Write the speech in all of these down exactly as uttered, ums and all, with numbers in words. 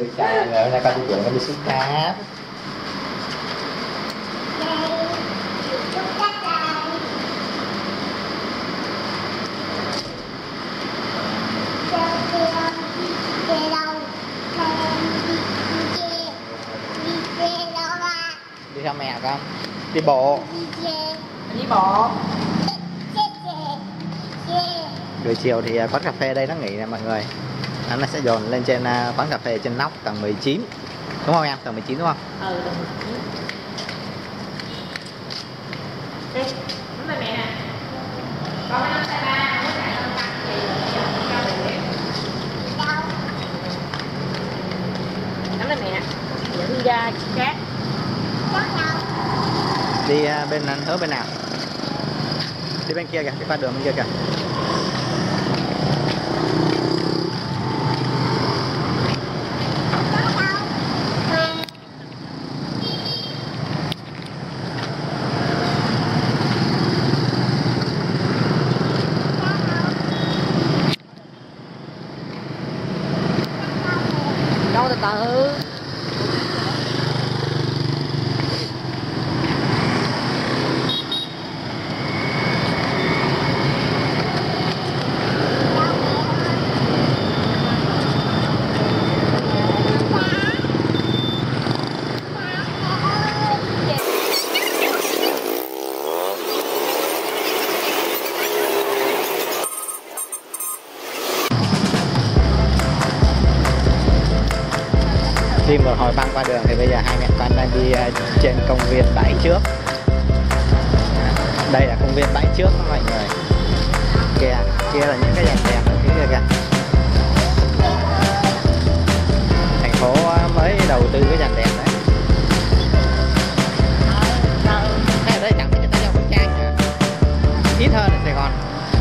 chào mọi người, hôm nay con đi chuyện con đi xuống cáp. Đi theo mẹ con. Đi bộ. Đi bộ. Buổi chiều thì quán cà phê đây nó nghỉ nè mọi người. Nó sẽ dồn lên trên quán cà phê trên nóc tầng mười chín. Đúng không em? Tầng mười chín đúng không? Ừ, tầng mười chín. Đi, nắm tay mẹ nè. Con phải nắm tay ba, không có chạy lên cắt gì rồi cao để. Nắm tay mẹ nè. Dẫn ra cát. Đi bên hướng bên nào? Đi bên kia kìa, đi qua đường bên kia kìa. Đâu từ từ. Đi một hồi băng qua đường thì bây giờ hai mẹ con đang đi trên công viên bãi trước. Đây là công viên bãi trước đó mọi người. Kìa, kia là những cái dàn đèn ở phía kia kìa. Thành phố mới đầu tư cái dàn đèn đấy. Thế ở đây chẳng phải người ta đeo khẩu trang nữa. Ít hơn ở Sài Gòn.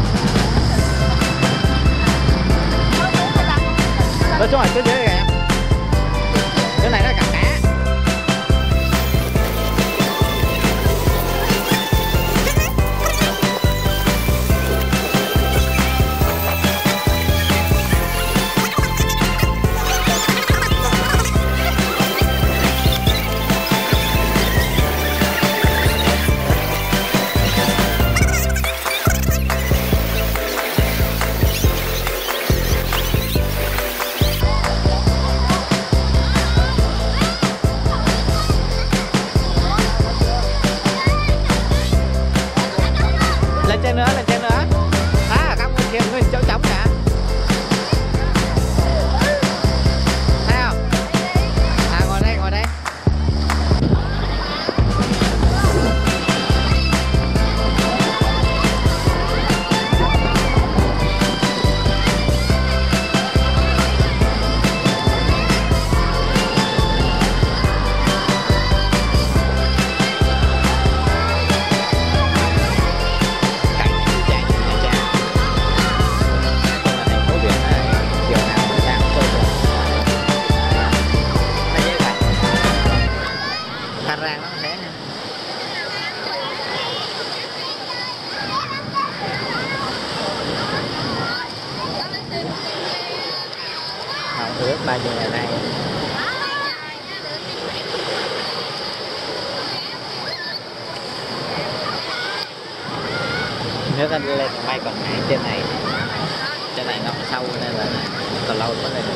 Nói chung là phía dưới kìa em. Cái này nó cặp cá. Lên trên nữa, lên trên nữa. À, các bên kia nguyên chỗ trống cả. Thấy không? À, ngồi đây, ngồi đây. Rang nó thế nha. Không ướt bao nhiêu ngày nay. Nước anh lên may còn ngay trên này. Trên này nó sâu nên là còn lâu mới lên.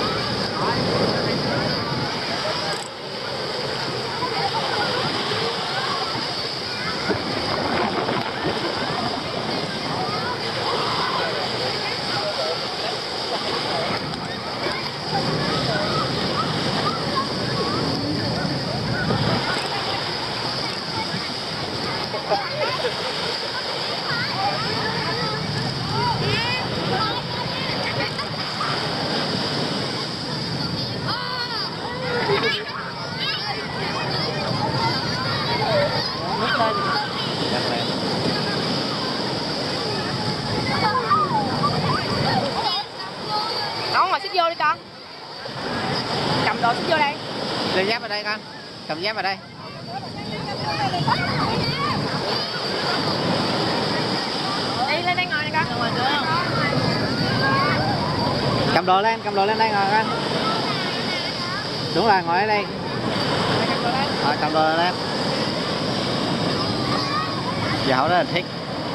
Con ngồi xích vô đi con. Cầm đồ xích vô đây. Lên dép vào đây con. Cầm dép vào đây. Đi lên đây ngồi nè con. Ngồi được không? Cầm đồ lên, cầm đồ lên đây ngồi con. Đúng rồi, ngồi ở đây. Rồi, cầm đồ lên. Dạo rất là thích.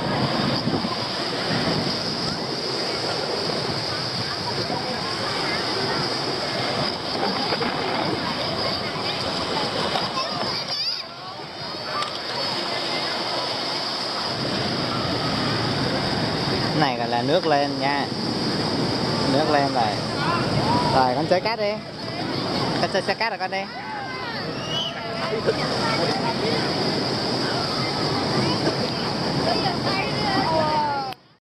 Cái này gọi là nước lên nha. Nước lên rồi. Rồi con chơi cát đi. Con chơi xe cát rồi con đi.